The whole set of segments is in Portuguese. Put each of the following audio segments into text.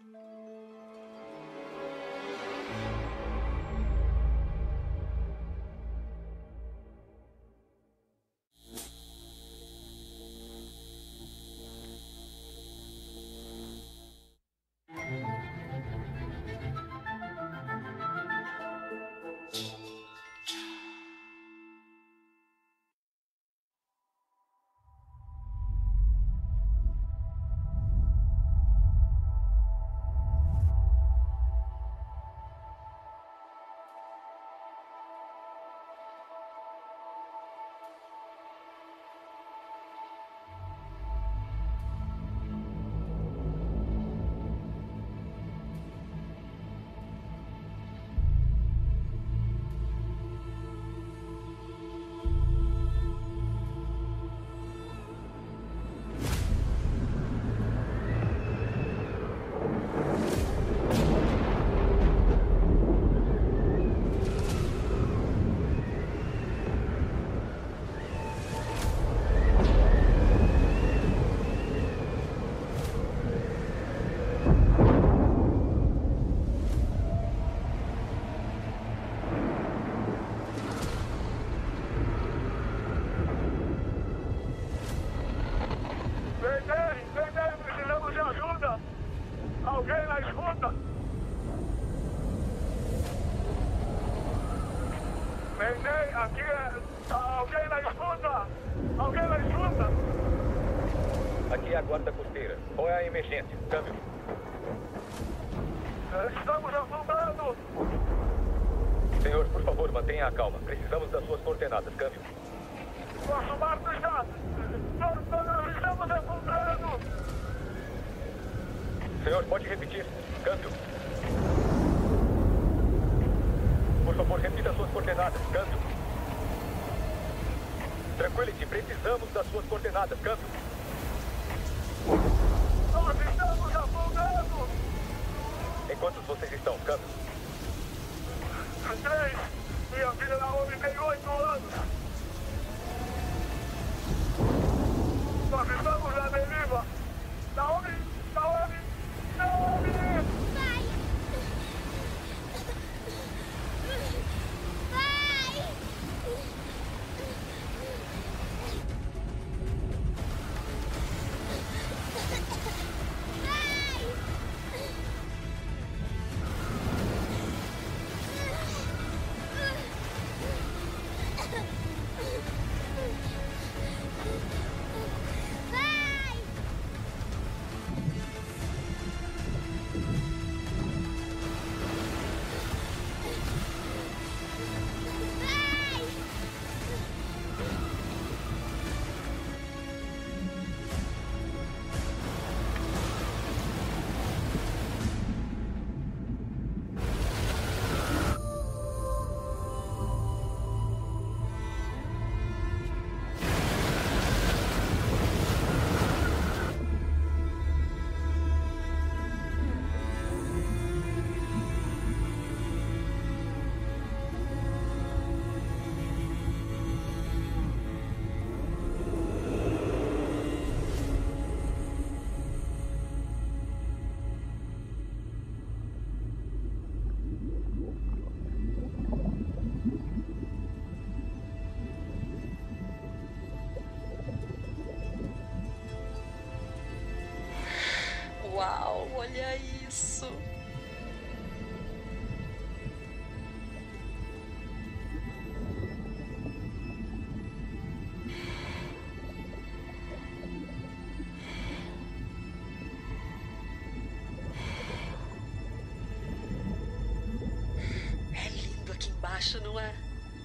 Mayday, aqui é... Alguém na escuta? Alguém na escuta? Aqui é a guarda costeira. Qual é a emergência? Câmbio. Estamos afundando! Senhor, por favor, mantenha a calma. Precisamos das suas coordenadas. Câmbio. Nosso barco está... Nós estamos afundando! Senhor, pode repetir. Câmbio. Por favor, repita as suas coordenadas. Câmbio. Tranquility, precisamos das suas coordenadas. Câmbio. Nós estamos afundando! Em quantos vocês estão? Câmbio. 3. Minha filha Naomi tem 8 anos. Nós estamos na deriva. Naomi! Naomi! Naomi! Vai! Vai! Uau, olha isso! É lindo aqui embaixo, não é?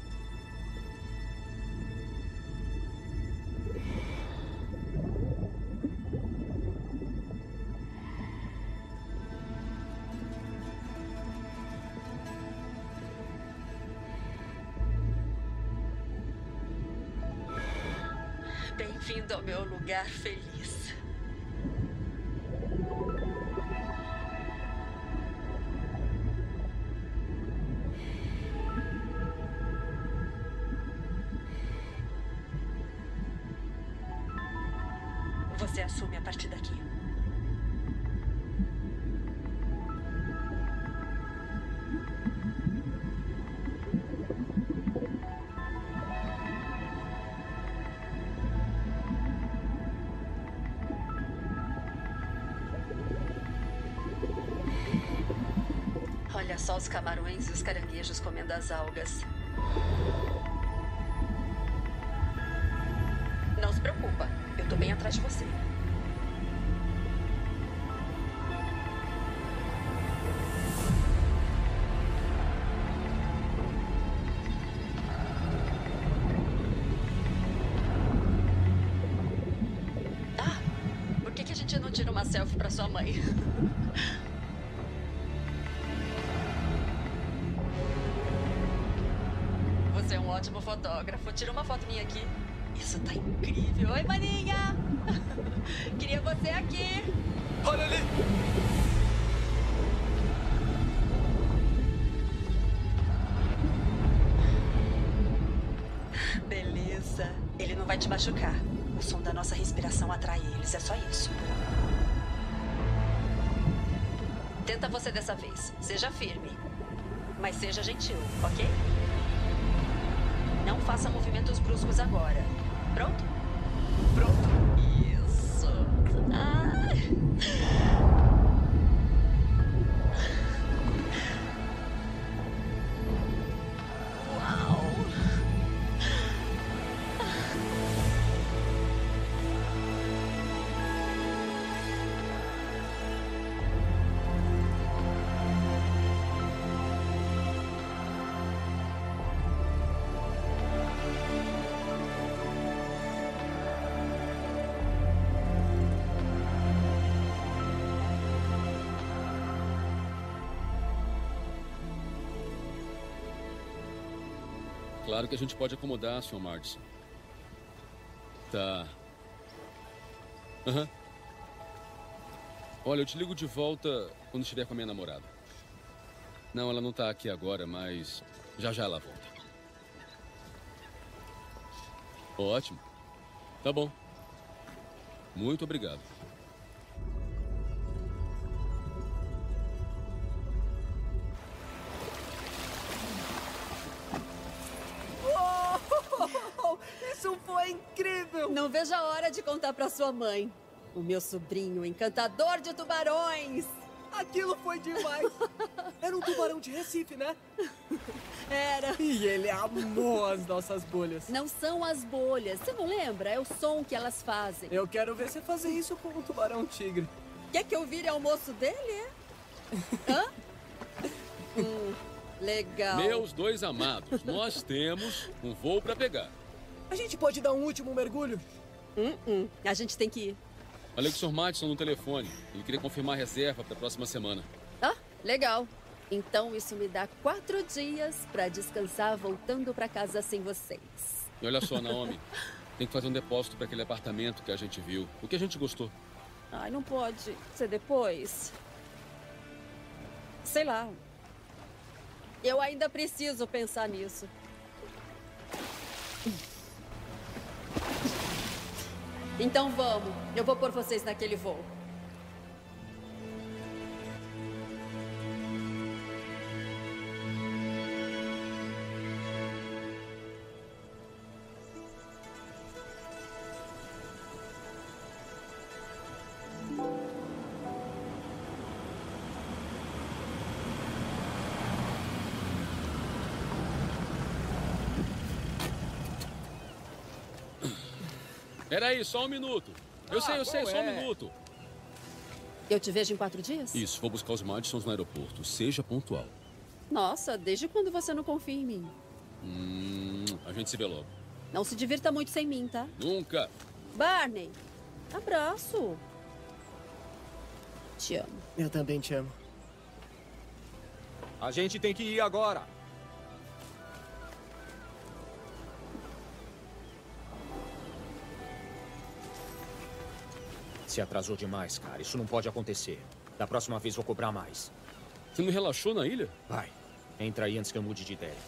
Bem-vindo ao meu lugar feliz. Você assume a partir daqui. Olha só os camarões e os caranguejos comendo as algas. Não se preocupa, eu tô bem atrás de você. Ah, por que a gente não tira uma selfie pra sua mãe? Você é um ótimo fotógrafo. Tira uma foto minha aqui. Isso tá incrível. Oi, maninha! Queria você aqui. Olha ali! Beleza. Ele não vai te machucar. O som da nossa respiração atrai eles. É só isso. Tenta você dessa vez. Seja firme. Mas seja gentil, ok? Não faça movimentos bruscos agora. Pronto? Pronto. Isso. Uau. Claro que a gente pode acomodar, Sr. Martin. Tá. Aham. Olha, eu te ligo de volta quando estiver com a minha namorada. Não, ela não tá aqui agora, mas já já ela volta. Ótimo. Tá bom. Muito obrigado. Isso foi incrível! Não vejo a hora de contar pra sua mãe. O meu sobrinho, encantador de tubarões. Aquilo foi demais! Era um tubarão de Recife, né? Era. E ele amou as nossas bolhas. Não são as bolhas. Você não lembra? É o som que elas fazem. Eu quero ver você fazer isso com o tubarão tigre. Quer que eu vire almoço dele, é? Hã? Legal. Meus dois amados, nós temos um voo pra pegar. A gente pode dar um último mergulho? A gente tem que ir. Falei com o Sr. Madison no telefone. Ele queria confirmar a reserva pra próxima semana. Ah, legal. Então isso me dá 4 dias pra descansar voltando pra casa sem vocês. E olha só, Naomi. Tem que fazer um depósito pra aquele apartamento que a gente viu. O que a gente gostou. Ai, não pode ser depois. Sei lá. Eu ainda preciso pensar nisso. Então vamos. Eu vou pôr vocês naquele voo. Peraí, só um minuto. Eu sei, só um minuto. Eu te vejo em 4 dias? Isso, vou buscar os Madisons no aeroporto. Seja pontual. Nossa, desde quando você não confia em mim? A gente se vê logo. Não se divirta muito sem mim, tá? Nunca. Barney, abraço. Te amo. Eu também te amo. A gente tem que ir agora. Se atrasou demais, cara. Isso não pode acontecer. Da próxima vez vou cobrar mais. Você não relaxou na ilha? Vai. Entra aí antes que eu mude de ideia.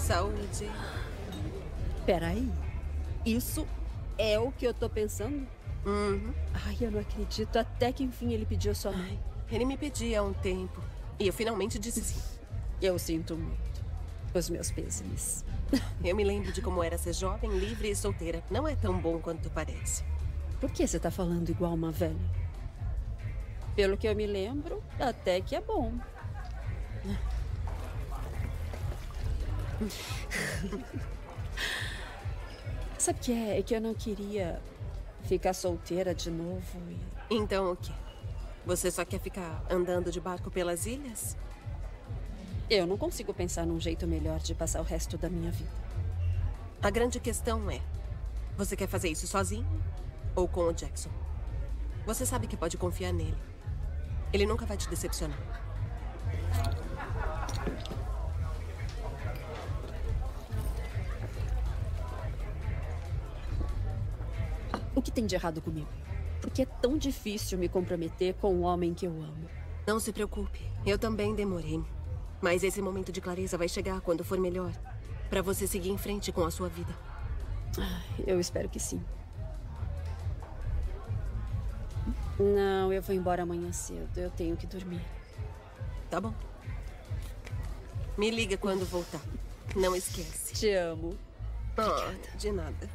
Saúde. Peraí. Isso é o que eu tô pensando? Uhum. Ai, eu não acredito. Até que enfim ele pediu a sua mãe. Ele me pedia há um tempo. E eu finalmente disse sim. Eu sinto muito. Os meus pêsames. Eu me lembro de como era ser jovem, livre e solteira. Não é tão bom quanto parece. Por que você tá falando igual uma velha? Pelo que eu me lembro, até que é bom. Sabe o que é? É que eu não queria ficar solteira de novo e... Então o quê? Você só quer ficar andando de barco pelas ilhas? Eu não consigo pensar num jeito melhor de passar o resto da minha vida. A grande questão é... Você quer fazer isso sozinho ou com o Jackson? Você sabe que pode confiar nele. Ele nunca vai te decepcionar. O que tem de errado comigo? Por que é tão difícil me comprometer com um homem que eu amo? Não se preocupe. Eu também demorei. Mas esse momento de clareza vai chegar quando for melhor. Pra você seguir em frente com a sua vida. Eu espero que sim. Não, eu vou embora amanhã cedo. Eu tenho que dormir. Tá bom. Me liga quando voltar. Não esquece. Te amo. Oh, de nada.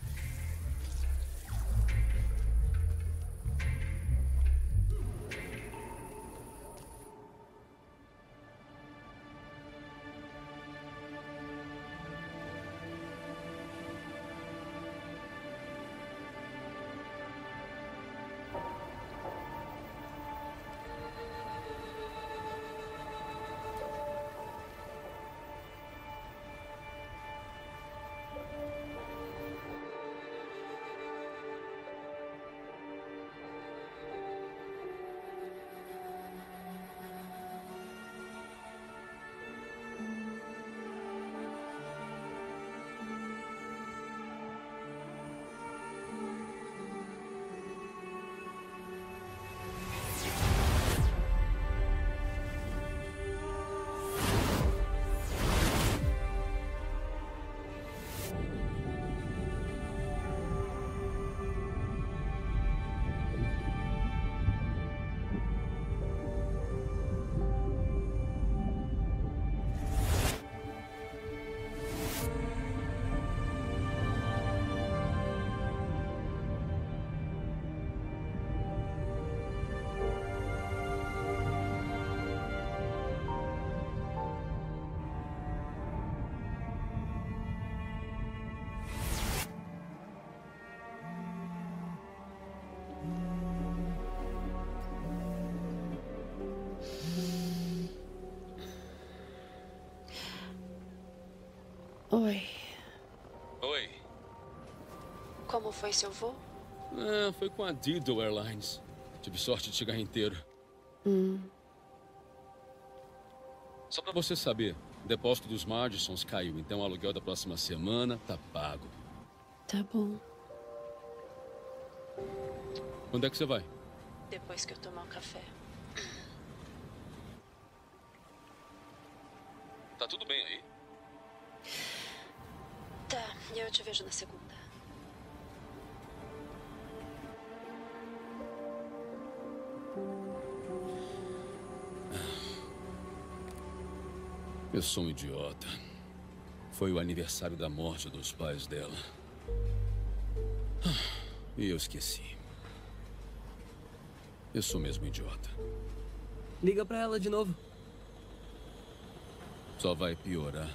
Oi. Oi. Como foi seu voo? Foi com a Dido Airlines. Tive sorte de chegar inteiro. Só pra você saber, o depósito dos Madisons caiu, então o aluguel da próxima semana tá pago. Tá bom. Quando é que você vai? Depois que eu tomar um café. Tá tudo bem aí? Tá, eu te vejo na segunda. Eu sou um idiota. Foi o aniversário da morte dos pais dela. E eu esqueci. Eu sou mesmo um idiota. Liga pra ela de novo. Só vai piorar.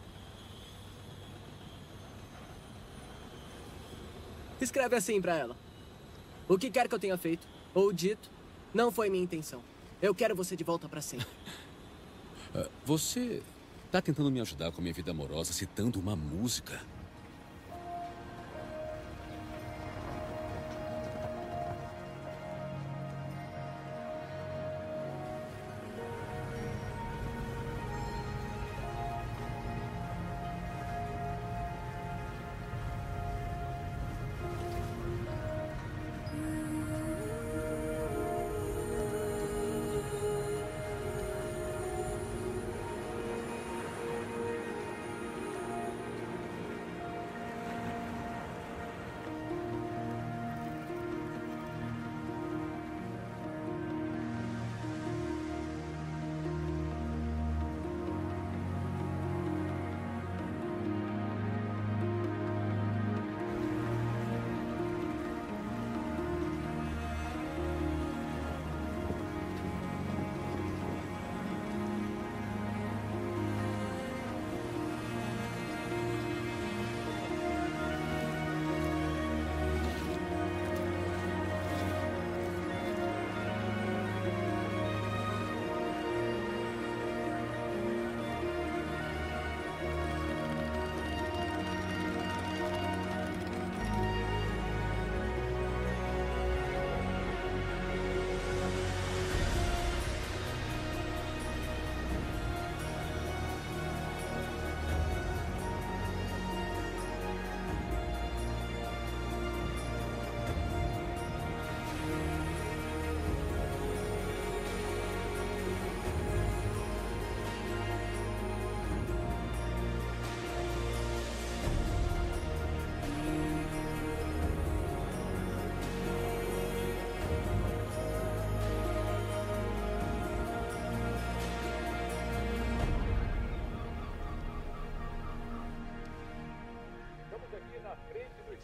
Escreve assim pra ela. O que quer que eu tenha feito, ou dito, não foi minha intenção. Eu quero você de volta pra sempre. Você tá tentando me ajudar com a minha vida amorosa citando uma música?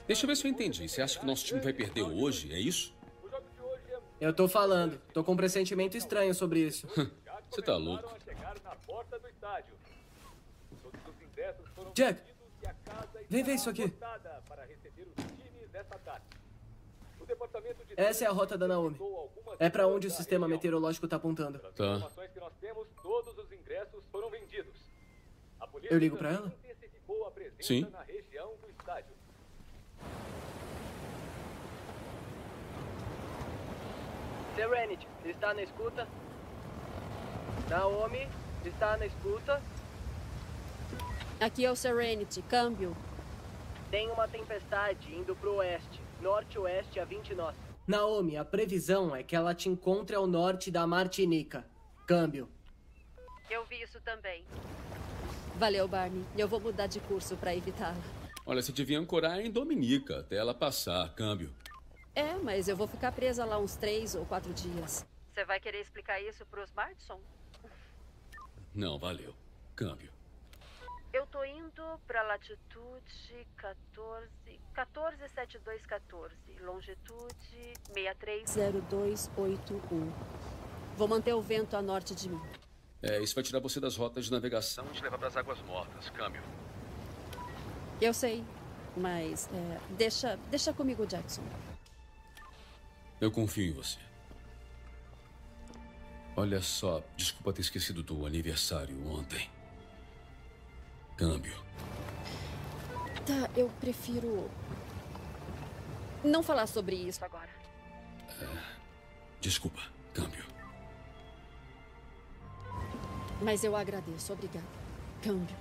Deixa eu ver se eu entendi. Você acha que nosso time vai perder hoje? É isso? Eu tô falando. Tô com um pressentimento estranho sobre isso. Você tá louco. A chegar na porta do estádio. Todos os ingressos foram Jack, vendidos e a casa vem ver está isso aqui. lotada para receber os times nesta tarde. O departamento de Essa é a rota da Naomi. É pra onde o sistema meteorológico tá apontando. Pelas Tá. informações que nós temos, todos os ingressos foram vendidos. A polícia Eu ligo pra também ela? intensificou a presença Sim. na região do estádio. Serenity, está na escuta? Naomi, está na escuta? Aqui é o Serenity. Câmbio. Tem uma tempestade indo pro oeste, norte-oeste a 20 nós. Naomi, a previsão é que ela te encontre ao norte da Martinica. Câmbio. Eu vi isso também. Valeu, Barney. Eu vou mudar de curso pra evitá-la. Olha, você devia ancorar em Dominica até ela passar. Câmbio. É, mas eu vou ficar presa lá uns 3 ou 4 dias. Você vai querer explicar isso pros Martson? Não, valeu. Câmbio. Eu tô indo pra latitude 147214, longitude 630281. Vou manter o vento a norte de mim. Isso vai tirar você das rotas de navegação e te levar para as águas mortas. Câmbio. Eu sei, mas deixa comigo, Jackson. Eu confio em você. Olha só, desculpa ter esquecido do aniversário ontem. Câmbio. Tá, eu prefiro não falar sobre isso agora. Desculpa, câmbio. Mas eu agradeço, obrigada. Câmbio.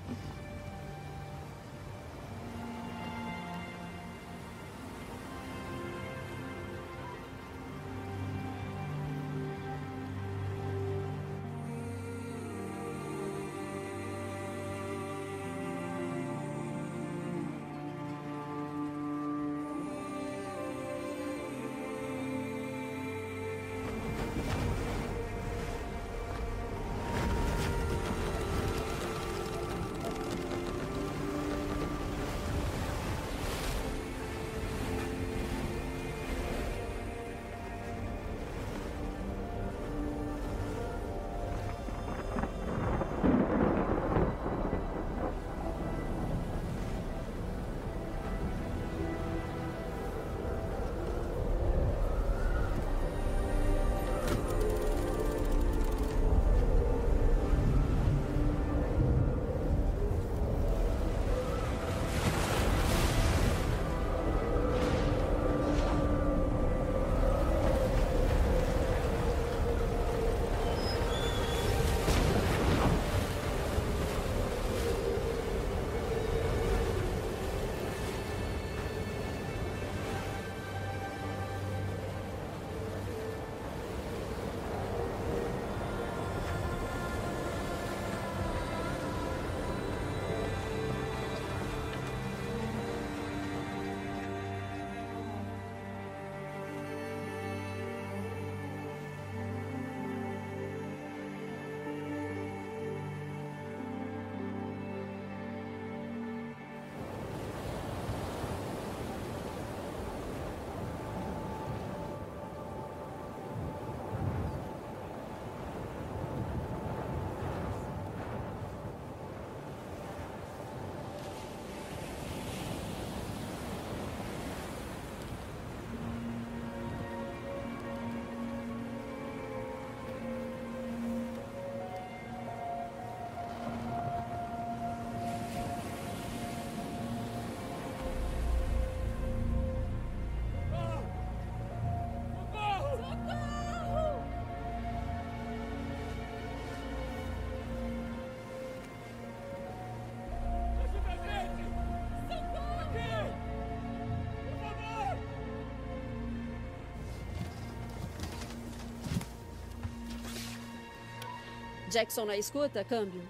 Jackson na escuta, câmbio.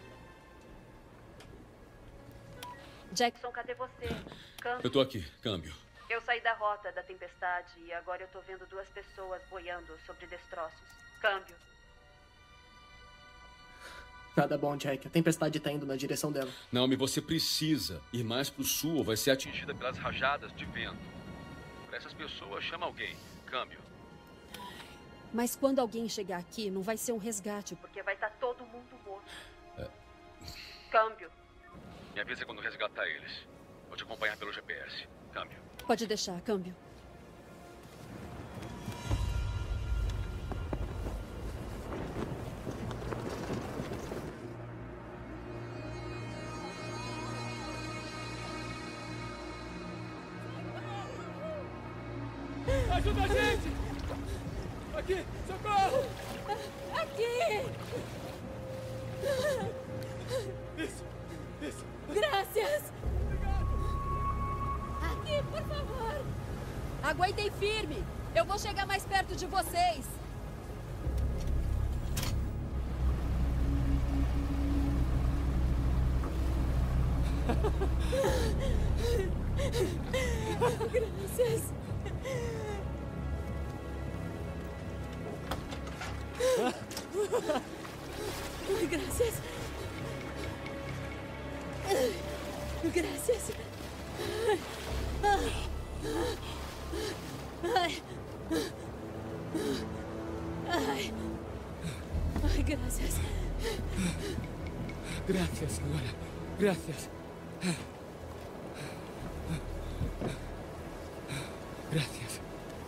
Jackson, cadê você? Câmbio. Eu tô aqui, câmbio. Eu saí da rota da tempestade e agora eu tô vendo 2 pessoas boiando sobre destroços. Câmbio. Nada bom, Jack. A tempestade tá indo na direção dela. Naomi, você precisa ir mais pro sul ou vai ser atingida pelas rajadas de vento. Para essas pessoas, chama alguém. Câmbio. Mas quando alguém chegar aqui, não vai ser um resgate, porque vai estar todo mundo morto. Câmbio. Me avisa quando resgatar eles. Vou te acompanhar pelo GPS. Câmbio. Pode deixar, câmbio. Ajuda a gente! Aqui! Socorro! Aqui! Isso! Graças! Aqui, por favor! Aguentem firme! Eu vou chegar mais perto de vocês! Graças! Graças! Graças! Ai! Ai! Ai, graças! Gracias, señora. Gracias. Gracias.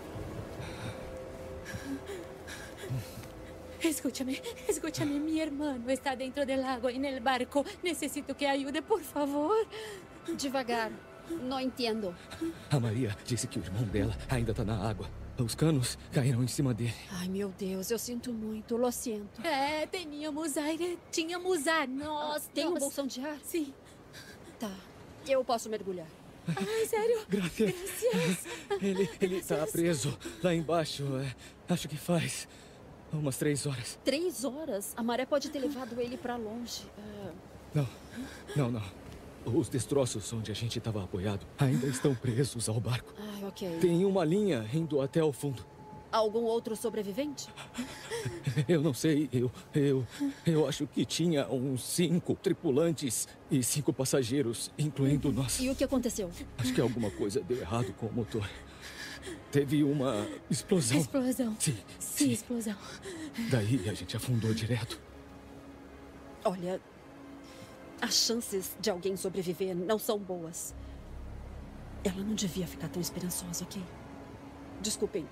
Escúchame, mi hermano está dentro del agua en el barco. Necesito que ayude, por favor. Devagar. Não entendo. A Maria disse que o irmão dela ainda tá na água. Os canos caíram em cima dele. Ai, meu Deus, eu sinto muito, lo sinto. Tínhamos ar. Tem um bolsão de ar? Sim. Tá, eu posso mergulhar. Ai, sério? Gracias. Ele tá Gracias. preso lá embaixo. Acho que faz umas 3 horas. 3 horas? A maré pode ter levado ele pra longe. Não. Os destroços onde a gente estava apoiado ainda estão presos ao barco. Ai, ok. Tem uma linha indo até o fundo. Algum outro sobrevivente? Eu não sei. Eu acho que tinha uns 5 tripulantes e 5 passageiros, incluindo nós. E o que aconteceu? Acho que alguma coisa deu errado com o motor. Teve uma explosão. Explosão. Sim, explosão. Daí a gente afundou direto. Olha, as chances de alguém sobreviver não são boas. Ela não devia ficar tão esperançosa, ok? Desculpem,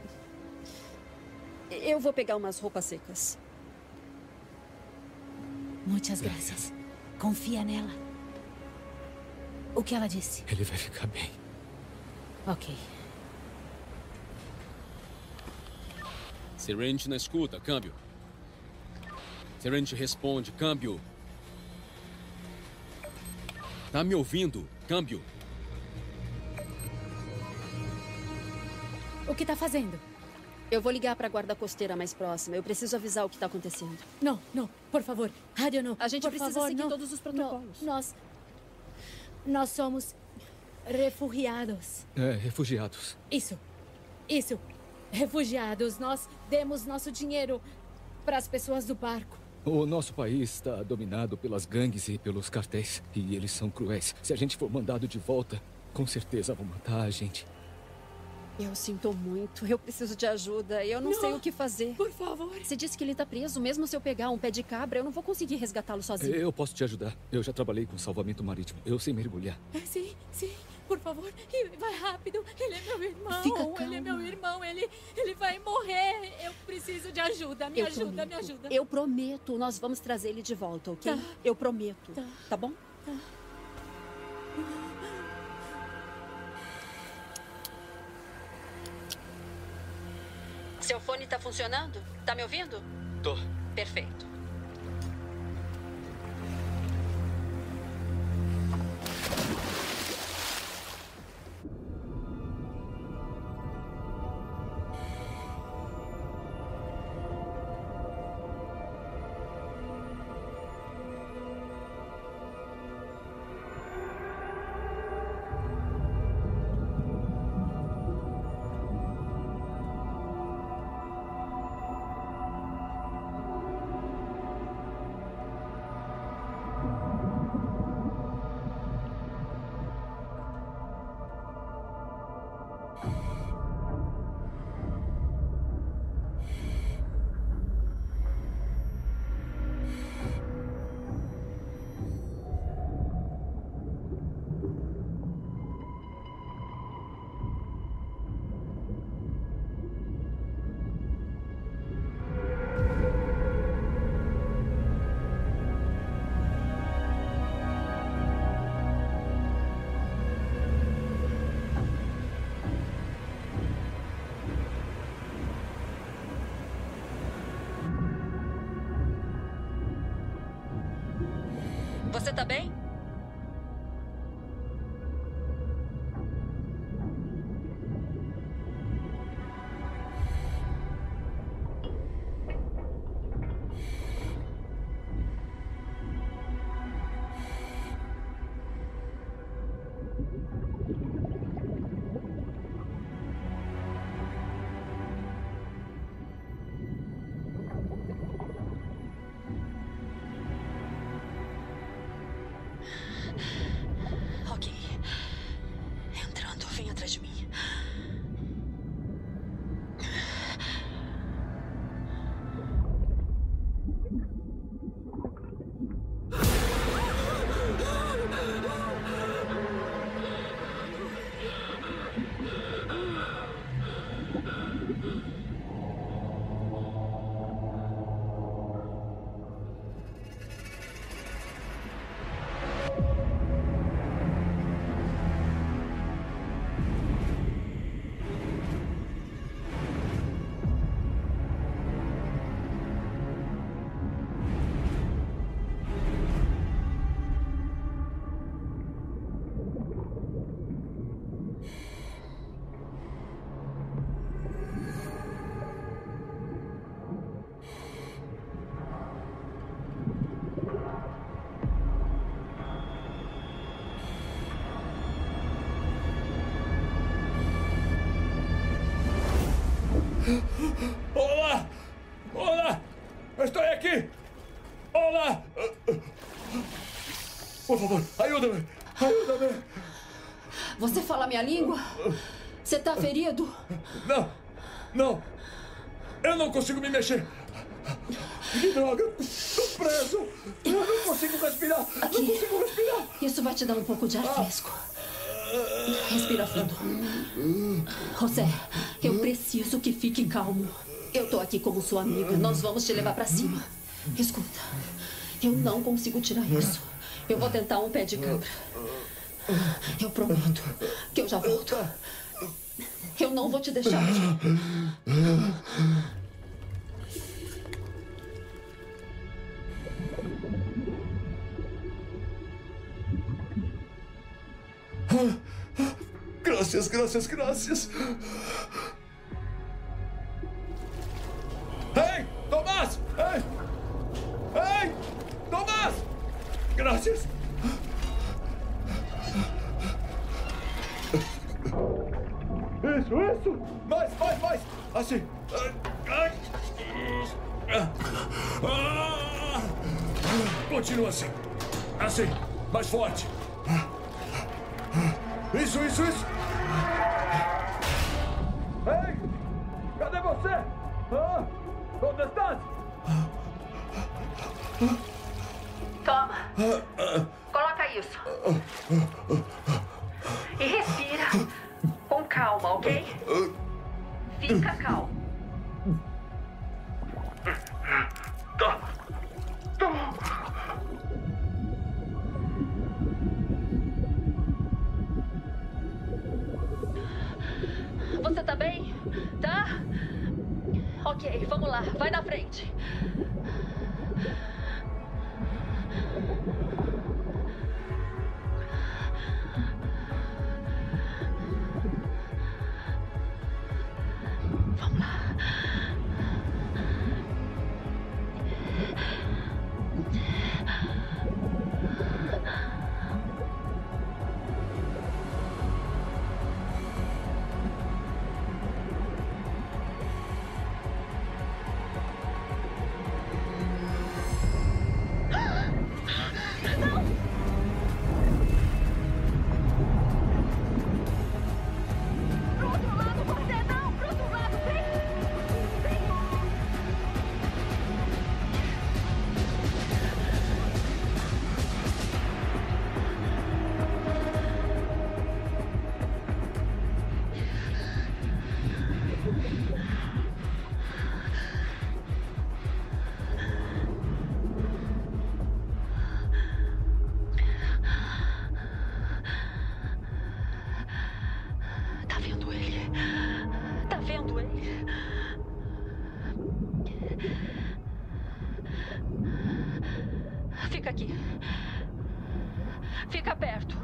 eu vou pegar umas roupas secas. Muitas graças. Confia nela. O que ela disse? Ele vai ficar bem. Ok. Serenity na escuta, câmbio. Serenity responde, câmbio. Tá me ouvindo? Câmbio. O que tá fazendo? Eu vou ligar pra guarda costeira mais próxima. Eu preciso avisar o que tá acontecendo. Não, por favor. Rádio não. A gente por precisa favor, seguir não. todos os protocolos. Nós somos refugiados. Refugiados. Isso. Refugiados. Nós demos nosso dinheiro para as pessoas do barco. O nosso país está dominado pelas gangues e pelos cartéis. E eles são cruéis. Se a gente for mandado de volta, com certeza vão matar a gente. Eu sinto muito. Eu preciso de ajuda. Eu não sei o que fazer. Por favor. Você disse que ele tá preso. Mesmo se eu pegar um pé de cabra, eu não vou conseguir resgatá-lo sozinho. Eu posso te ajudar. Eu já trabalhei com salvamento marítimo. Eu sei mergulhar. Sim. Por favor. E vai rápido. Ele é meu irmão. Fica calma. Ele é meu irmão. Ele vai morrer. Eu preciso de ajuda. Me ajuda. Eu prometo. Nós vamos trazer ele de volta, ok? Tá. Eu prometo. Tá bom? Tá. Seu fone tá funcionando? Tá me ouvindo? Tô. Perfeito. Você tá bem? Ok. Entrando, vem atrás de mim. Olá! Olá! Estou aqui! Olá! Por favor, ajuda-me! Ajuda-me! Você fala minha língua? Você tá ferido? Não! Não! Eu não consigo me mexer! Que droga! Estou preso! Eu não consigo respirar! Aqui. Não consigo respirar! Isso vai te dar um pouco de ar fresco. Respira fundo. José, eu preciso que fique calmo. Eu tô aqui como sua amiga. Nós vamos te levar pra cima. Escuta, eu não consigo tirar isso. Eu vou tentar um pé de cabra. Eu prometo que eu já volto. Eu não vou te deixar aqui. Graças, graças, graças. Ei, Tomás! Ei! Ei! Tomás! Graças. Isso! Mais! Assim. Continua assim. Assim. Mais forte. Isso! Ei! Cadê você? Onde estás? Toma. Coloca isso. E respira. Com calma, ok? Fica calmo. Tá. Você tá bem? Tá? Ok, vamos lá. Vai na frente. Vamos lá. Fica aqui. Fica perto.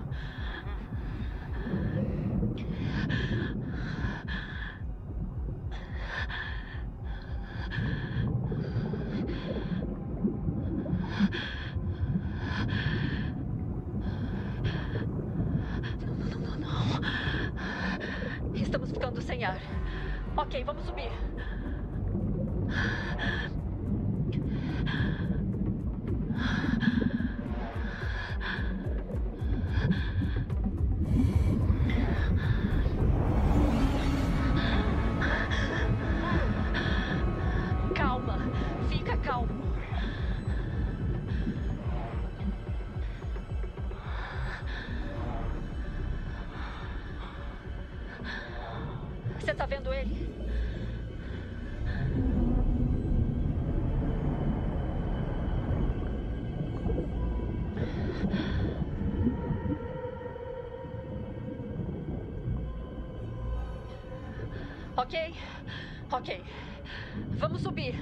Não. Estamos ficando sem ar. Ok, vamos subir. Calma, fica calmo. Você tá vendo ele? Ok. Vamos subir.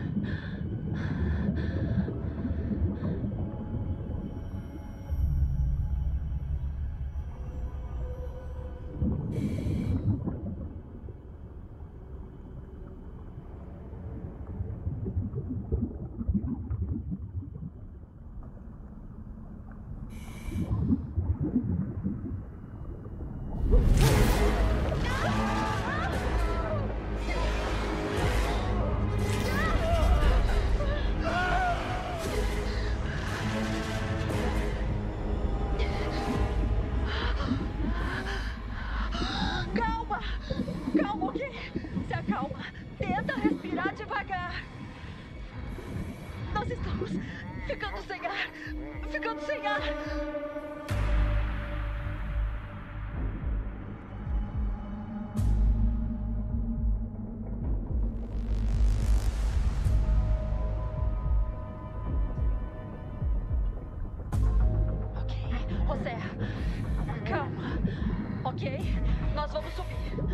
Calma, ok? Se acalma. Tenta respirar devagar. Nós estamos ficando sem ar. Ficando sem ar. José, calma. Ok? Nós vamos subir.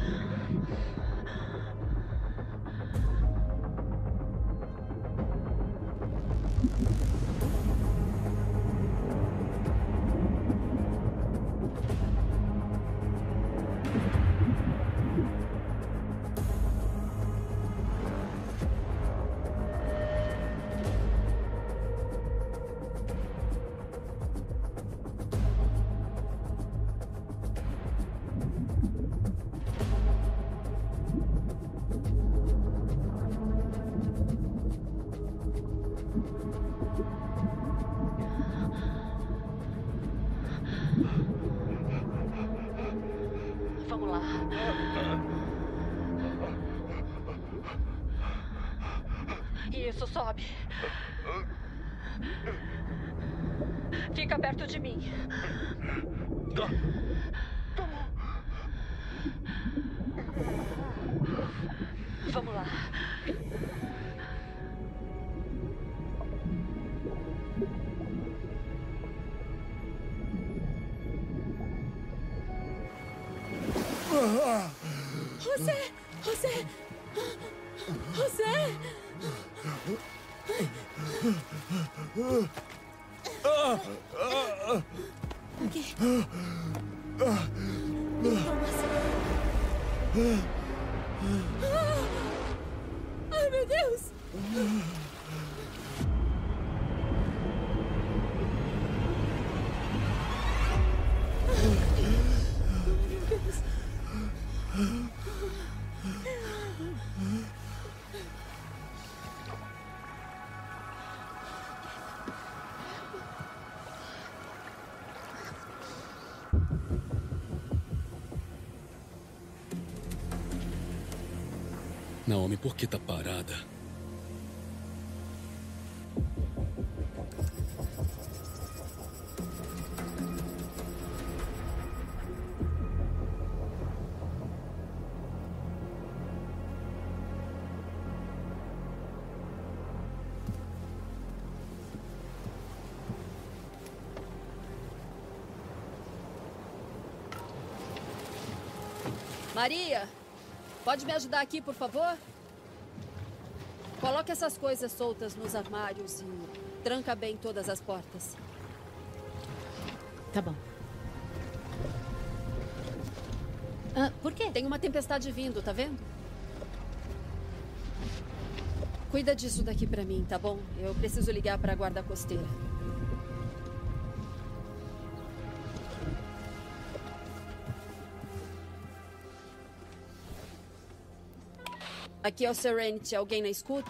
Vamos lá. Isso, sobe. Fica perto de mim. Vamos lá. José! José! José! O quê? Ai, meu Deus! Naomi, por que tá parada? Maria, pode me ajudar aqui, por favor? Coloque essas coisas soltas nos armários e tranca bem todas as portas. Tá bom. Por quê? Tem uma tempestade vindo, tá vendo? Cuida disso daqui pra mim, tá bom? Eu preciso ligar pra guarda costeira. Aqui é o Serenity. Alguém na escuta?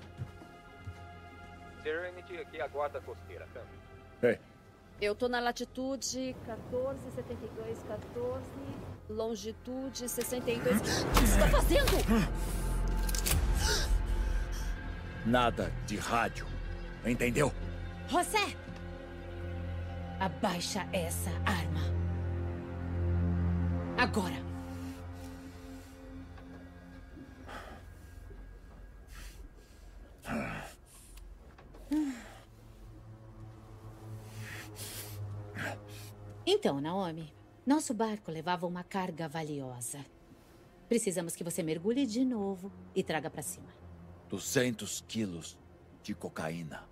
Serenity, aqui é a guarda costeira. Ei. Eu tô na latitude 14, 72, 14, longitude 62. O que você tá fazendo? Nada de rádio. Entendeu? José! Abaixa essa arma. Agora. Então, Naomi, nosso barco levava uma carga valiosa. Precisamos que você mergulhe de novo e traga para cima. 200 quilos de cocaína.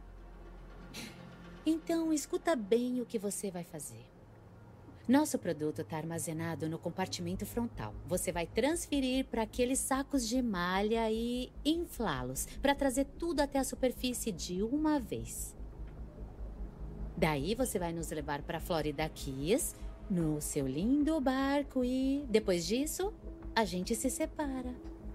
Então, escuta bem o que você vai fazer. Nosso produto está armazenado no compartimento frontal. Você vai transferir para aqueles sacos de malha e inflá-los para trazer tudo até a superfície de uma vez. Daí você vai nos levar para Florida Keys, no seu lindo barco e, depois disso, a gente se separa.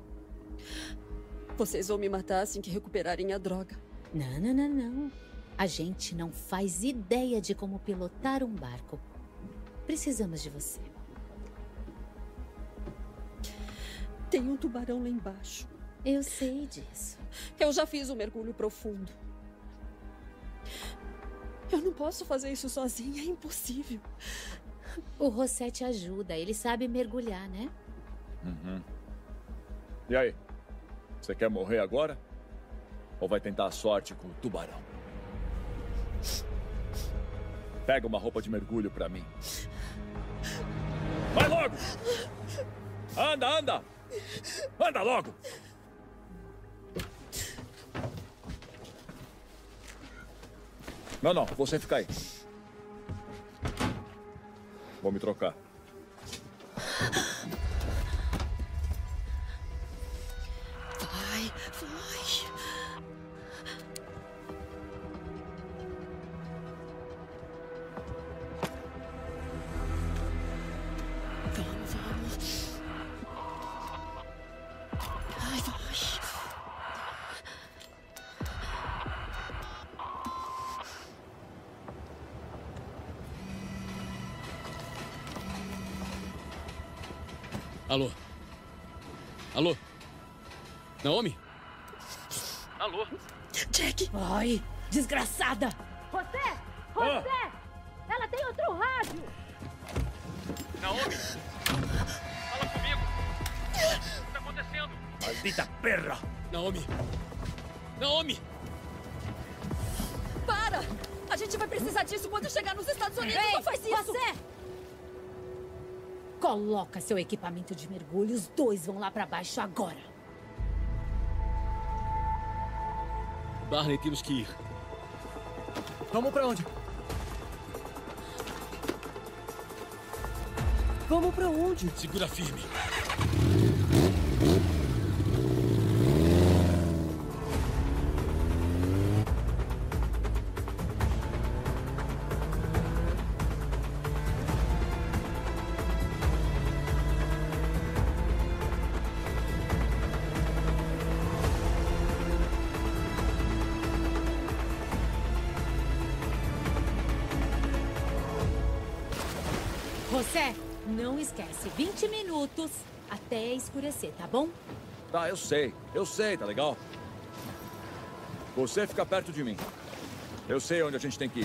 Vocês vão me matar assim que recuperarem a droga. Não, não, não, não. A gente não faz ideia de como pilotar um barco. Precisamos de você. Tem um tubarão lá embaixo. Eu sei disso. Eu já fiz um mergulho profundo. Eu não posso fazer isso sozinha, é impossível. O José te ajuda, ele sabe mergulhar, né? Uhum. E aí? Você quer morrer agora? Ou vai tentar a sorte com o tubarão? Pega uma roupa de mergulho pra mim. Vai logo! Anda, anda! Anda logo! Não, não, você fica aí. Vou me trocar. Vai, vai. Vamos, vamos. Vai, vai. Alô? Alô? Naomi? Alô? Jack! Ai, desgraçada! José! José! Ela tem outro rádio! Naomi! Fala comigo! O que tá acontecendo? Maldita perra! Naomi! Naomi! Para! A gente vai precisar disso quando chegar nos Estados Unidos! Ei, não faz isso! José! Coloca seu equipamento de mergulho. Os dois vão lá pra baixo agora. Barney, temos que ir. Vamos pra onde? Vamos pra onde? Segura firme. José, não esquece. 20 minutos até escurecer, tá bom? Tá, eu sei, tá legal? Você fica perto de mim. Eu sei onde a gente tem que ir.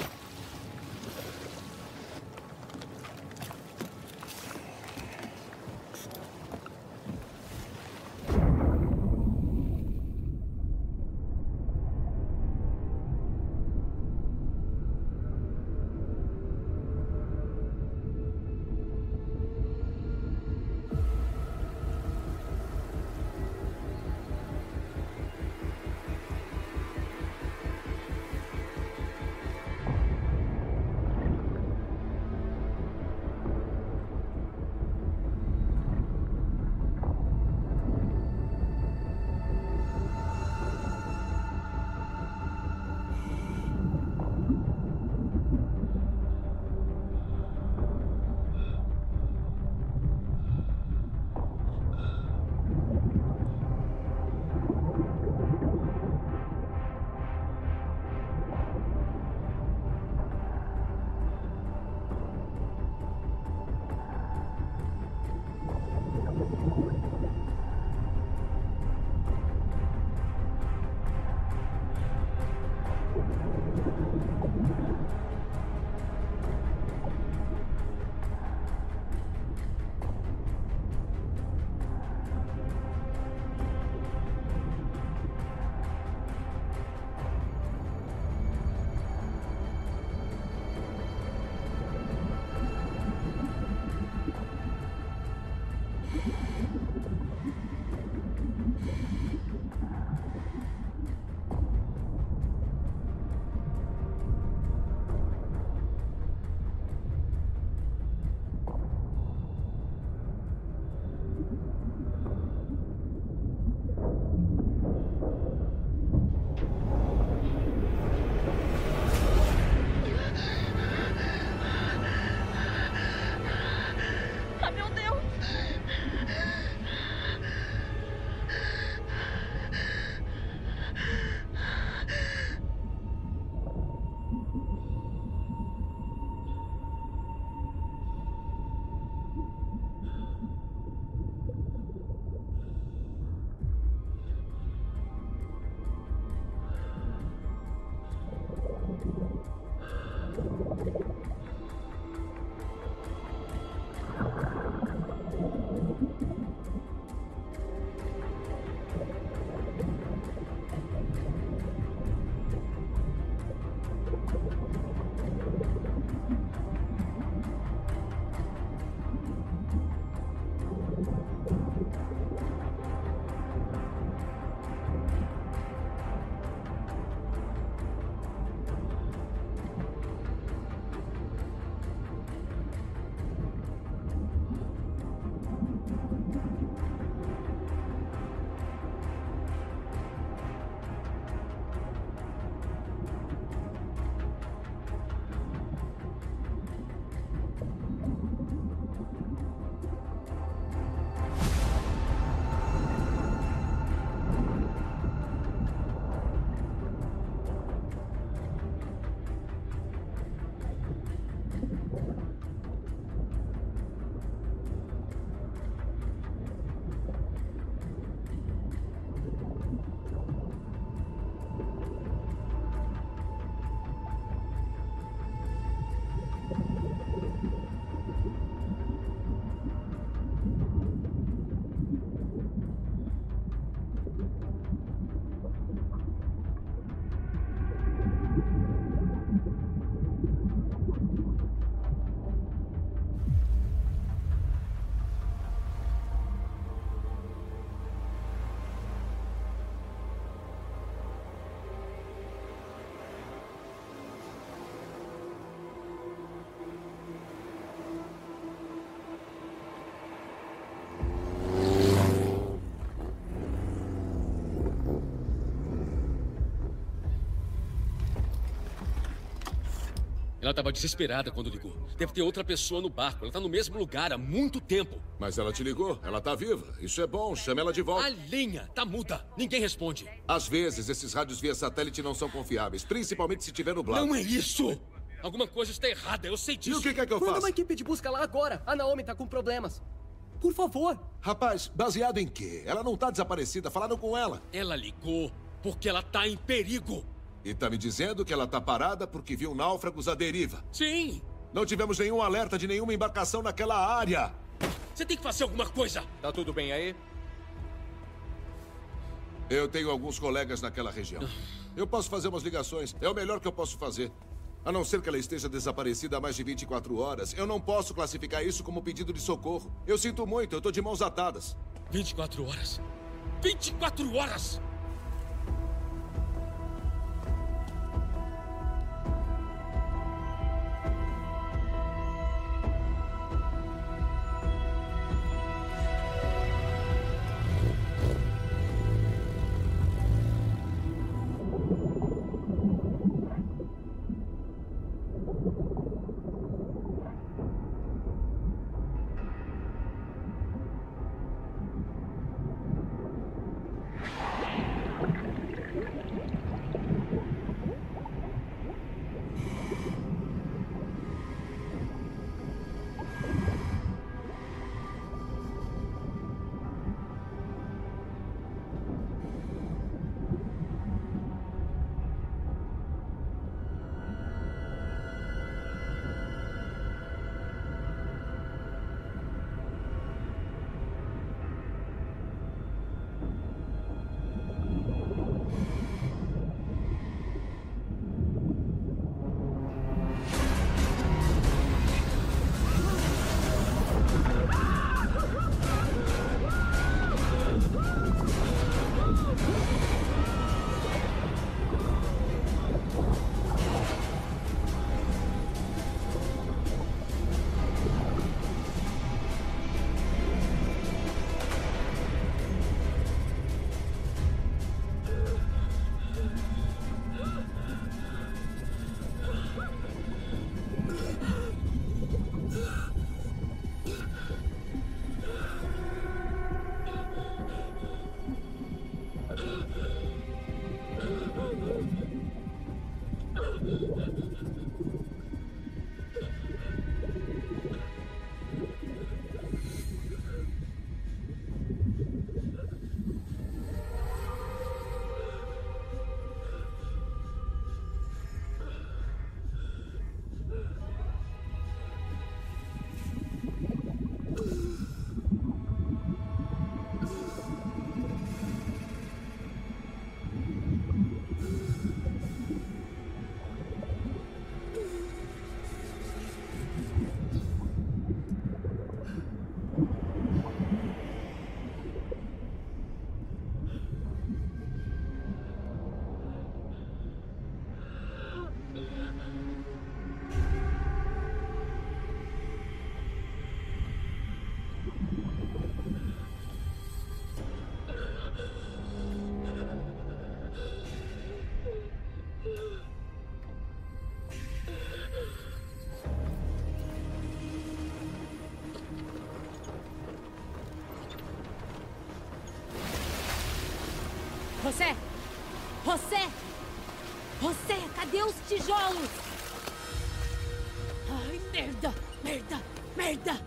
Ela estava desesperada quando ligou. Deve ter outra pessoa no barco. Ela está no mesmo lugar há muito tempo. Mas ela te ligou. Ela tá viva. Isso é bom. Chame ela de volta. A linha tá muda. Ninguém responde. Às vezes, esses rádios via satélite não são confiáveis. Principalmente se tiver nublado. Não é isso! Alguma coisa está errada. Eu sei disso. E o que quer que eu faça? Manda uma equipe de busca lá agora. A Naomi tá com problemas. Por favor. Rapaz, baseado em quê? Ela não tá desaparecida. Falaram com ela. Ela ligou porque ela tá em perigo. E tá me dizendo que ela tá parada porque viu náufragos à deriva. Sim. Não tivemos nenhum alerta de nenhuma embarcação naquela área. Você tem que fazer alguma coisa. Tá tudo bem aí? Eu tenho alguns colegas naquela região. Eu posso fazer umas ligações. É o melhor que eu posso fazer. A não ser que ela esteja desaparecida há mais de 24 horas. Eu não posso classificar isso como pedido de socorro. Eu sinto muito, eu tô de mãos atadas. 24 horas? 24 horas! José! José! José, cadê os tijolos? Ai, merda! Merda! Merda!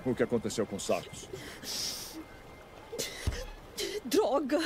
O que aconteceu com os sacos? Droga!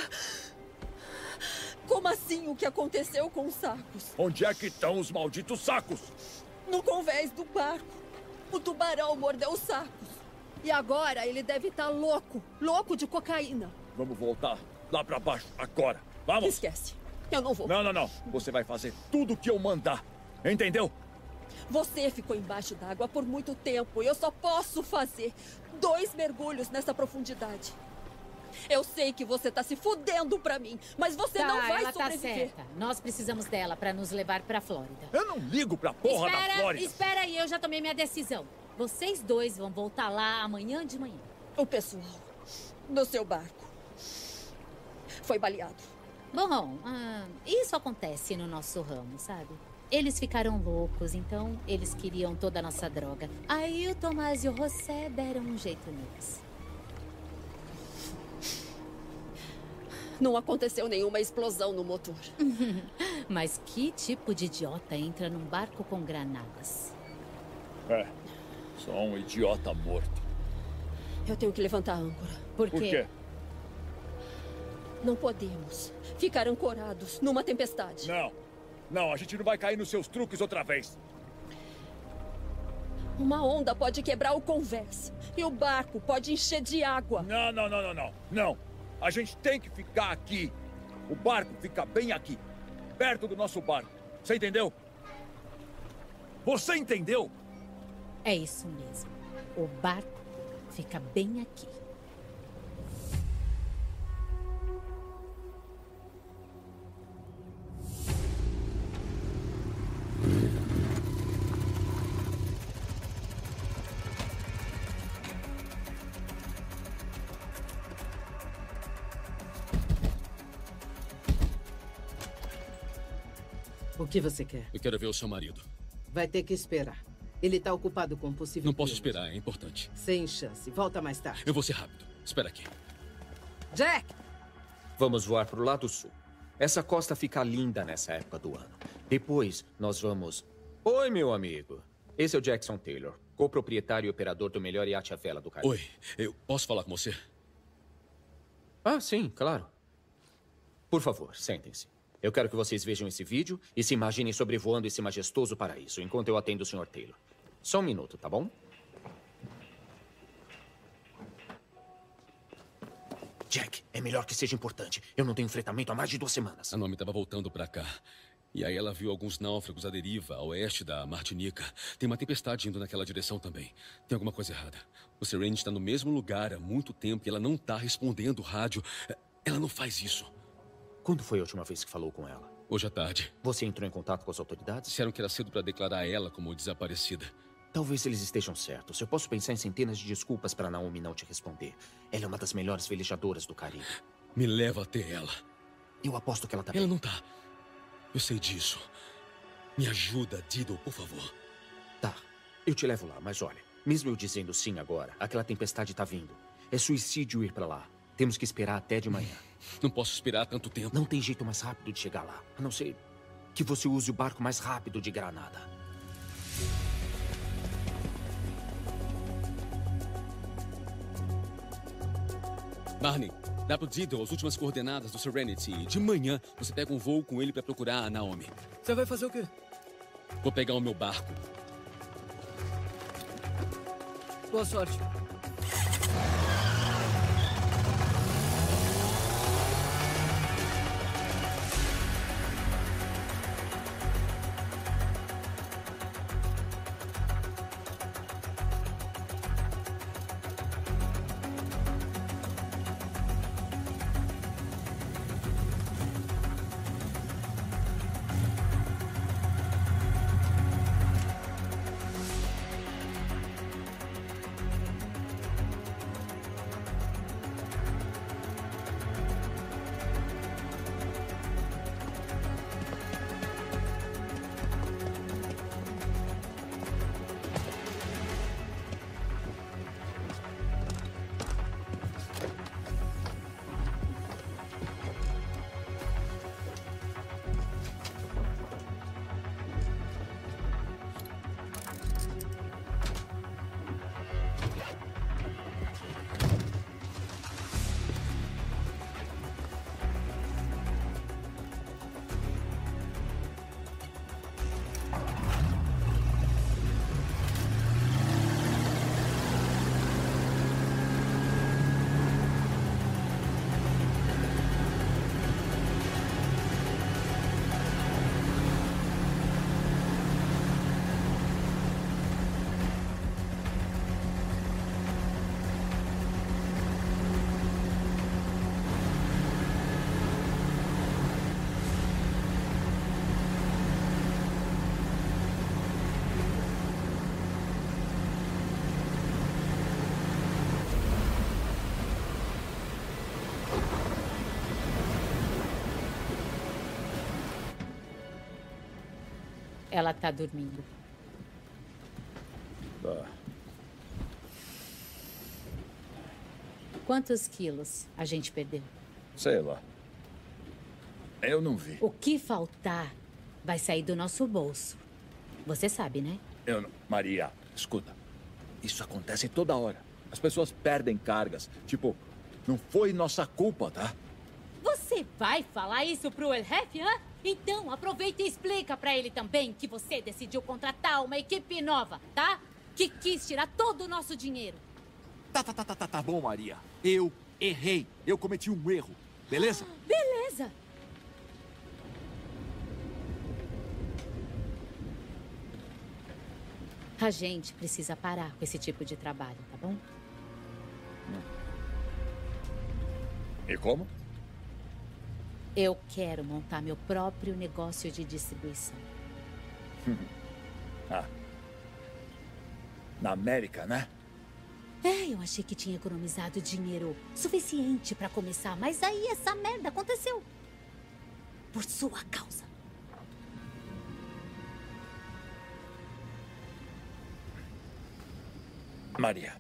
Como assim o que aconteceu com os sacos? Onde é que estão os malditos sacos? No convés do barco. O tubarão mordeu os sacos. E agora ele deve estar louco. Louco de cocaína. Vamos voltar lá pra baixo, agora. Vamos! Esquece. Eu não vou. Não. Você vai fazer tudo o que eu mandar. Entendeu? Você ficou embaixo d'água por muito tempo. Eu só posso fazer 2 mergulhos nessa profundidade. Eu sei que você tá se fudendo pra mim, mas você não vai ela sobreviver. Tá certa. Nós precisamos dela pra nos levar pra Flórida. Eu não ligo pra porra da Flórida. Espera aí, eu já tomei minha decisão. Vocês 2 vão voltar lá amanhã de manhã. O pessoal do seu barco foi baleado. Bom, isso acontece no nosso ramo, sabe? Eles ficaram loucos, então eles queriam toda a nossa droga. Aí o Tomás e o José deram um jeito neles. Não aconteceu nenhuma explosão no motor. Mas que tipo de idiota entra num barco com granadas? Só um idiota morto. Eu tenho que levantar a âncora. Por quê? Não podemos ficar ancorados numa tempestade. Não, a gente não vai cair nos seus truques outra vez. Uma onda pode quebrar o convés. E o barco pode encher de água. Não. A gente tem que ficar aqui. O barco fica bem aqui. Perto do nosso barco. Você entendeu? Você entendeu? É isso mesmo. O barco fica bem aqui. O que você quer? Eu quero ver o seu marido. Vai ter que esperar. Ele está ocupado com possível... Não posso esperar, é importante. Sem chance. Volta mais tarde. Eu vou ser rápido. Espera aqui. Jack! Vamos voar pro lado sul. Essa costa fica linda nessa época do ano. Depois, nós vamos... Oi, meu amigo. Esse é o Jackson Taylor, coproprietário e operador do melhor iate à vela do Caribe. Oi, eu posso falar com você? Ah, sim, claro. Por favor, sentem-se. Eu quero que vocês vejam esse vídeo e se imaginem sobrevoando esse majestoso paraíso, enquanto eu atendo o Sr. Taylor. Só um minuto, tá bom? Jack, é melhor que seja importante. Eu não tenho enfrentamento há mais de 2 semanas. A Naomi estava voltando pra cá. E aí ela viu alguns náufragos à deriva, a oeste da Martinica. Tem uma tempestade indo naquela direção também. Tem alguma coisa errada. O Serene está no mesmo lugar há muito tempo e ela não está respondendo o rádio. Ela não faz isso. Quando foi a última vez que falou com ela? Hoje à tarde. Você entrou em contato com as autoridades? Disseram que era cedo para declarar ela como desaparecida. Talvez eles estejam certos. Eu posso pensar em centenas de desculpas para Naomi não te responder. Ela é uma das melhores velejadoras do Caribe. Me leva até ela. Eu aposto que ela tá bem. Ela não tá. Eu sei disso. Me ajuda, Diddle, por favor. Tá, eu te levo lá, mas olha, mesmo eu dizendo sim agora, aquela tempestade tá vindo. É suicídio ir pra lá. Temos que esperar até de manhã. Não posso esperar tanto tempo. Não tem jeito mais rápido de chegar lá. A não ser que você use o barco mais rápido de Granada. Barney, dá pro Diddle as últimas coordenadas do Serenity. De manhã, você pega um voo com ele pra procurar a Naomi. Você vai fazer o quê? Vou pegar o meu barco. Boa sorte. Ela tá dormindo. Tá. Quantos quilos a gente perdeu? Sei lá. Eu não vi. O que faltar vai sair do nosso bolso. Você sabe, né? Eu não... Maria, escuta. Isso acontece toda hora. As pessoas perdem cargas. Tipo, não foi nossa culpa, tá? Você vai falar isso pro El Jefe, hã? Então aproveita e explica pra ele também que você decidiu contratar uma equipe nova, tá? Que quis tirar todo o nosso dinheiro. Tá bom, Maria. Eu errei. Eu cometi um erro. Beleza? Beleza. A gente precisa parar com esse tipo de trabalho, tá bom? E como? Eu quero montar meu próprio negócio de distribuição. Na América, né? Eu achei que tinha economizado dinheiro suficiente pra começar, mas aí essa merda aconteceu. Por sua causa. Maria,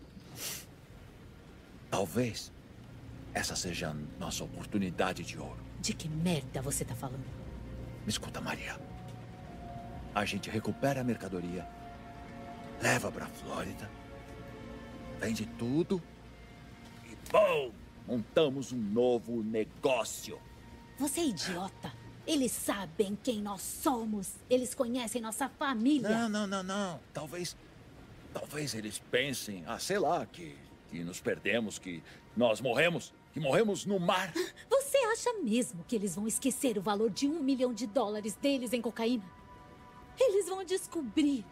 talvez essa seja a nossa oportunidade de ouro. De que merda você tá falando? Me escuta, Maria. A gente recupera a mercadoria, leva pra Flórida, vende tudo e, bom, montamos um novo negócio. Você é idiota. Eles sabem quem nós somos. Eles conhecem nossa família. Não. Talvez eles pensem, sei lá, que nos perdemos, que nós morremos, que morremos no mar. Você acha mesmo que eles vão esquecer o valor de $1 milhão deles em cocaína? Eles vão descobrir.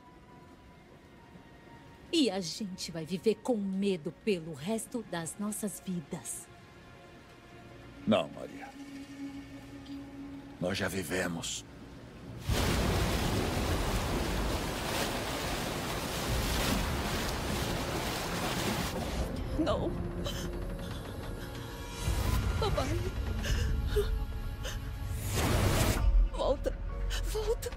E a gente vai viver com medo pelo resto das nossas vidas. Não, Maria. Nós já vivemos. Não. Papai. Volta. Volta.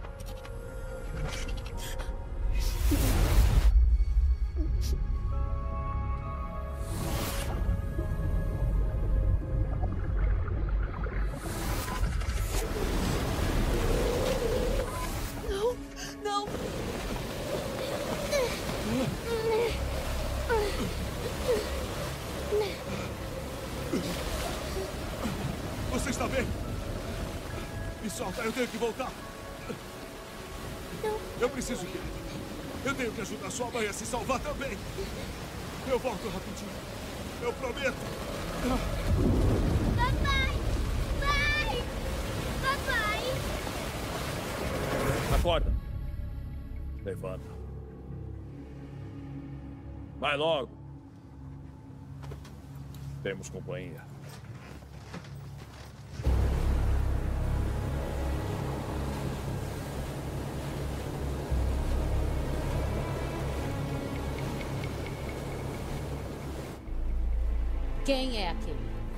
Não. Não. Você está bem? Me solta, eu tenho que voltar. Não. Eu preciso ir. Eu tenho que ajudar sua mãe a se salvar também. Eu volto rapidinho. Eu prometo. Papai! Pai! Papai! Acorda. Levanta. Vai logo. Temos companhia. Quem é aquele?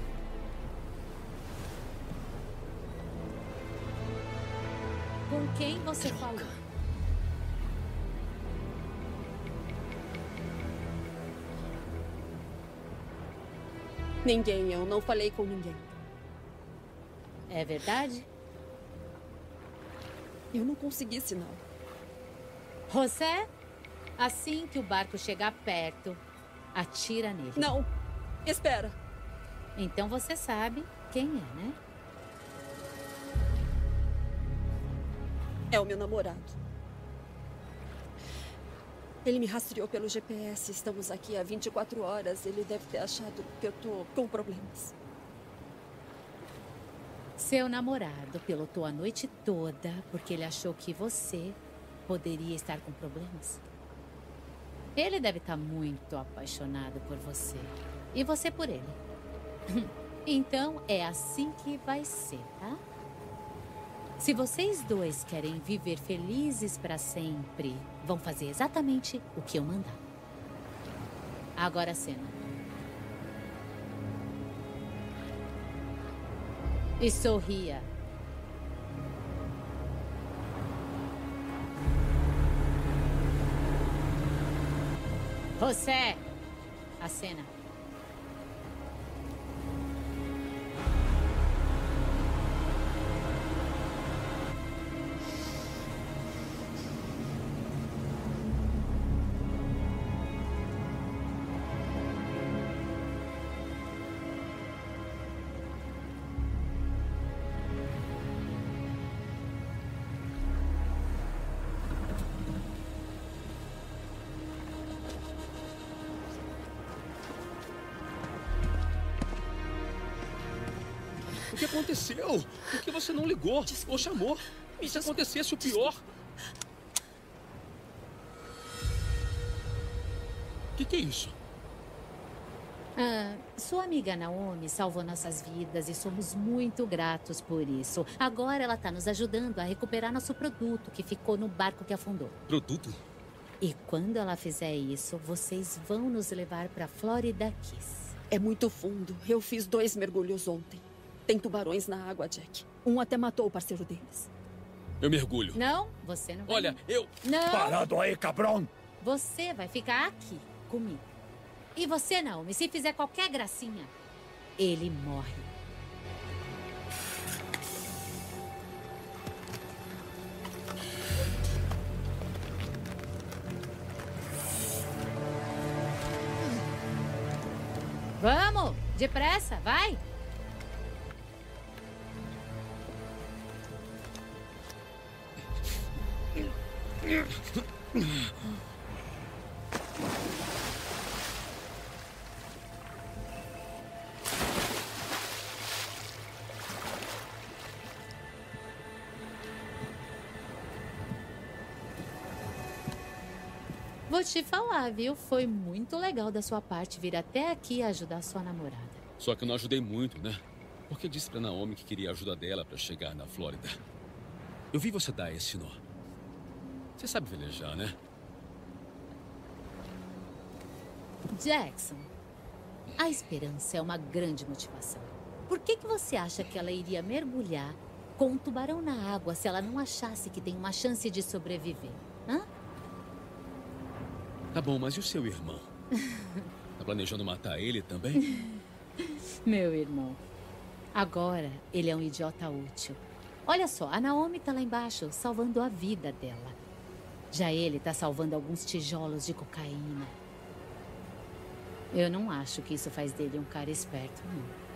Com quem você falou? Ninguém, eu não falei com ninguém. É verdade? Eu não consegui sinal. José, assim que o barco chegar perto, atira nele. Não. Espera. Então você sabe quem é, né? É o meu namorado. Ele me rastreou pelo GPS. Estamos aqui há 24 horas. Ele deve ter achado que eu tô com problemas. Seu namorado pilotou a noite toda porque ele achou que você poderia estar com problemas. Ele deve estar muito apaixonado por você. E você por ele. Então é assim que vai ser, tá? Se vocês dois querem viver felizes para sempre, vão fazer exatamente o que eu mandar. Agora a cena. E sorria. José! Acena. O que aconteceu? Por que você não ligou? Ou chamou? E se acontecesse o pior? O que é isso? Sua amiga Naomi salvou nossas vidas e somos muito gratos por isso. Agora ela está nos ajudando a recuperar nosso produto que ficou no barco que afundou. Produto? E quando ela fizer isso, vocês vão nos levar para Florida Keys. É muito fundo. Eu fiz 2 mergulhos ontem. Tem tubarões na água, Jack. Um até matou o parceiro deles. Eu mergulho. Não, você não vai. Olha, eu... Não. Parado aí, cabrão! Você vai ficar aqui, comigo. E você, Naomi, se fizer qualquer gracinha, ele morre. Vamos! Depressa, vai! Vou te falar, viu? Foi muito legal da sua parte vir até aqui ajudar sua namorada. Só que eu não ajudei muito, né? Porque disse pra Naomi que queria a ajuda dela pra chegar na Flórida. Eu vi você dar esse nó. Você sabe velejar, né? Jackson, a esperança é uma grande motivação. Por que você acha que ela iria mergulhar com um tubarão na água se ela não achasse que tem uma chance de sobreviver? Hã? Tá bom, mas e o seu irmão? Tá planejando matar ele também? Meu irmão. Agora, ele é um idiota útil. Olha só, a Naomi tá lá embaixo, salvando a vida dela. Já ele tá salvando alguns tijolos de cocaína. Eu não acho que isso faz dele um cara esperto, não.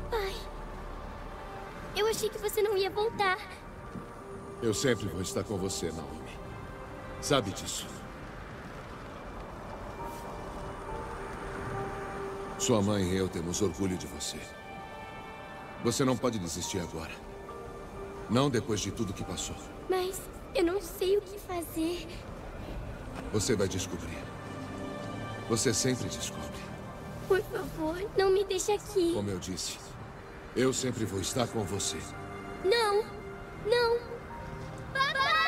Pai, eu achei que você não ia voltar. Eu sempre vou estar com você, Naomi. Sabe disso. Sua mãe e eu temos orgulho de você. Você não pode desistir agora. Não depois de tudo que passou. Mas eu não sei o que fazer. Você vai descobrir. Você sempre descobre. Por favor, não me deixe aqui. Como eu disse, eu sempre vou estar com você. Não, não. Papai!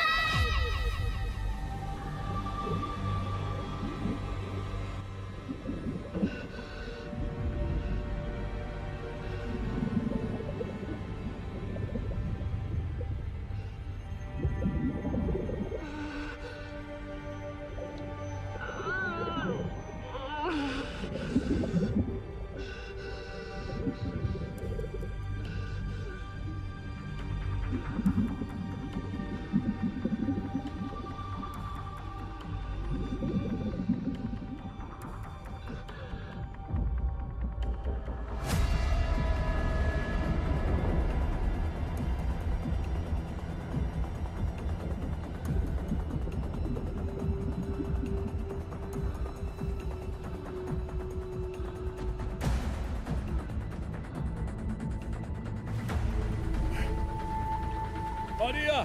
Maria!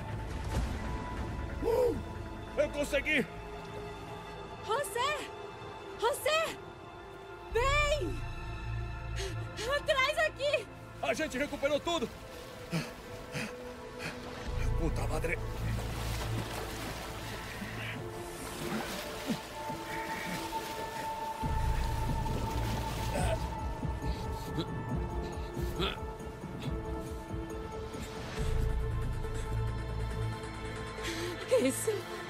Eu consegui! José! José! Vem! Atrás aqui! A gente recuperou tudo! Puta madre! Isso.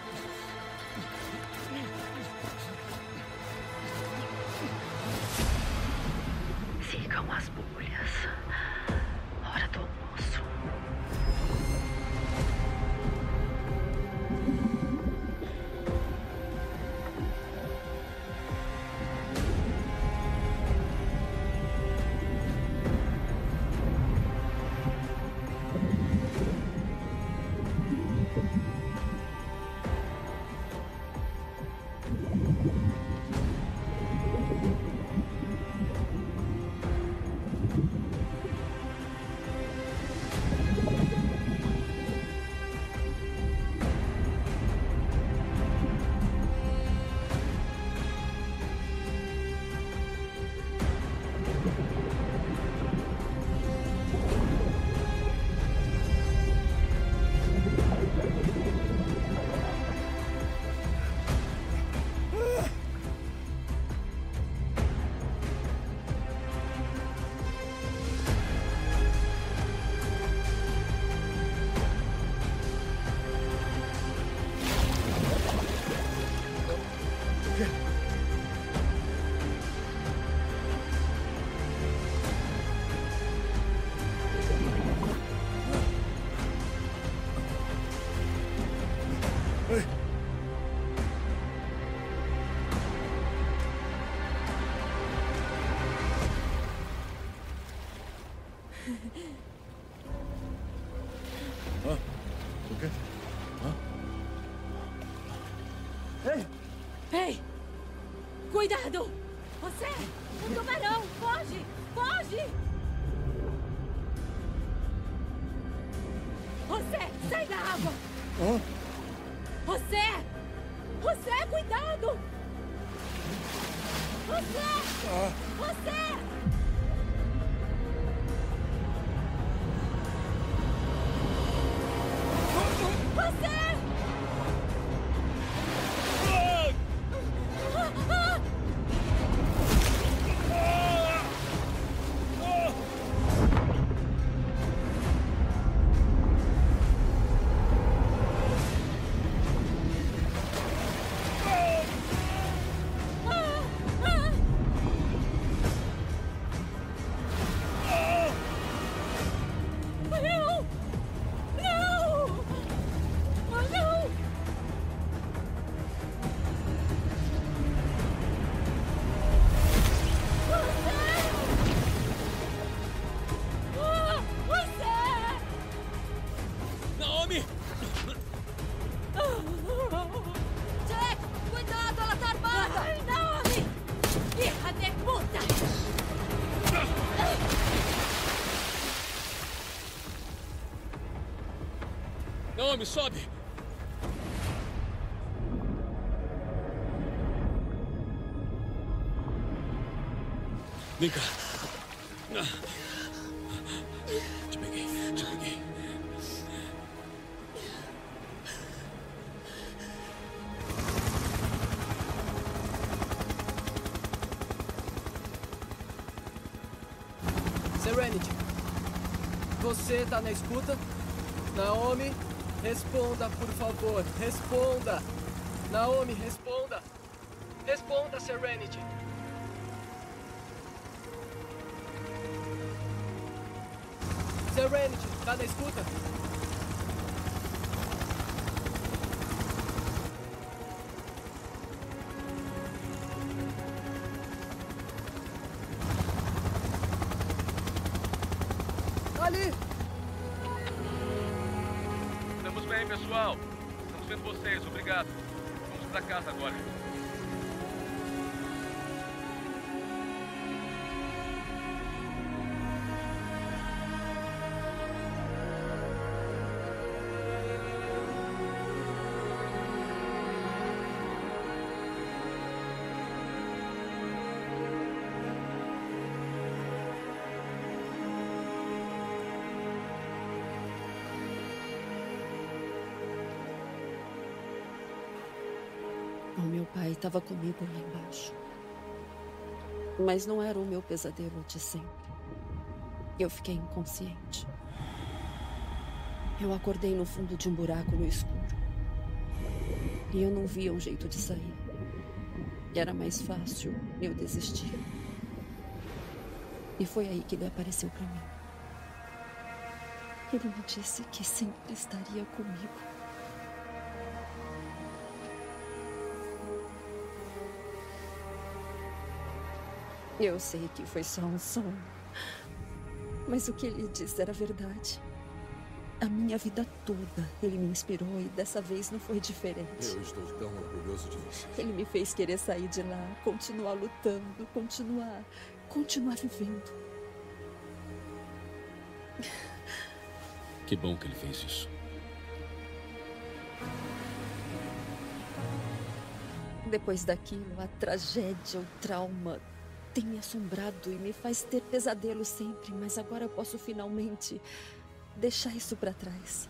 Sigam as bolhas. Hora do almoço. O quê? Ei! Ei! Cuidado! Você! Um tubarão! Foge! Foge! Você! Sai da água! Você! Você! Cuidado! Você! Você! Sobe! Vem cá. Te peguei, te peguei. Serenity, você tá na escuta? Naomi, responda, por favor. Responda. Naomi, responda. Responda, Serenity. Serenity, tá na escuta? Ali! Estamos bem, pessoal. Estamos vendo vocês, obrigado. Vamos pra casa agora. O meu pai estava comigo lá embaixo. Mas não era o meu pesadelo de sempre. Eu fiquei inconsciente. Eu acordei no fundo de um buraco no escuro. E eu não via um jeito de sair. Era mais fácil eu desistir. E foi aí que ele apareceu para mim. Ele me disse que sempre estaria comigo. Eu sei que foi só um sonho. Mas o que ele disse era verdade. A minha vida toda ele me inspirou e dessa vez não foi diferente. Eu estou tão orgulhoso de você. Ele me fez querer sair de lá, continuar lutando, continuar vivendo. Que bom que ele fez isso. Depois daquilo, a tragédia, o trauma tem me assombrado e me faz ter pesadelos sempre, mas agora eu posso finalmente deixar isso para trás.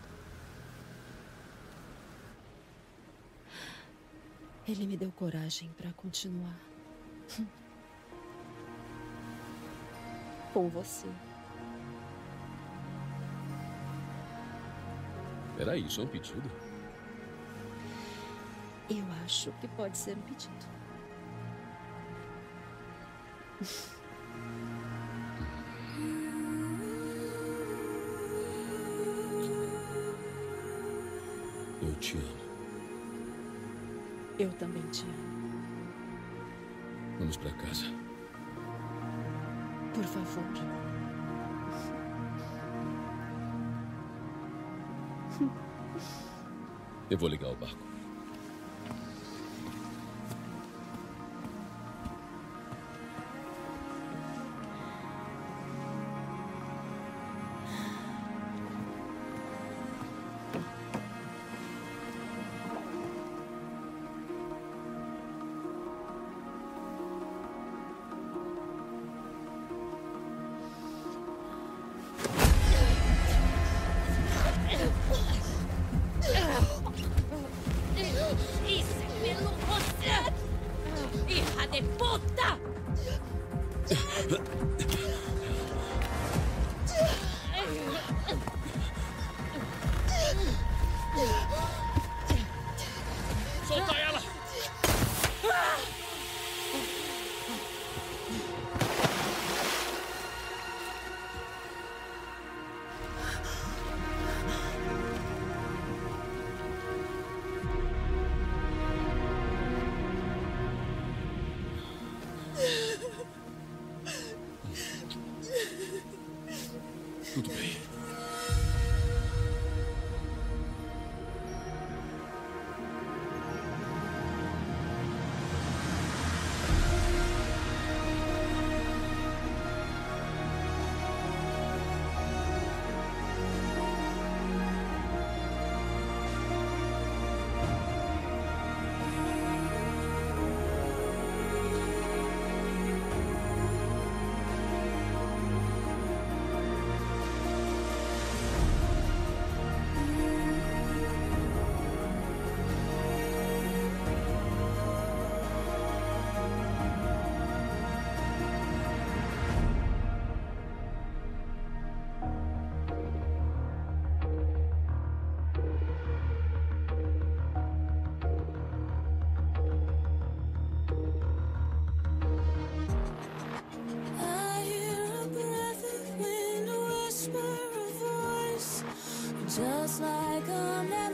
Ele me deu coragem para continuar. Com você. Peraí, isso é um pedido? Eu acho que pode ser um pedido. Eu te amo. Eu também te amo. Vamos pra casa. Por favor. Eu vou ligar o barco. Solta ela! just like a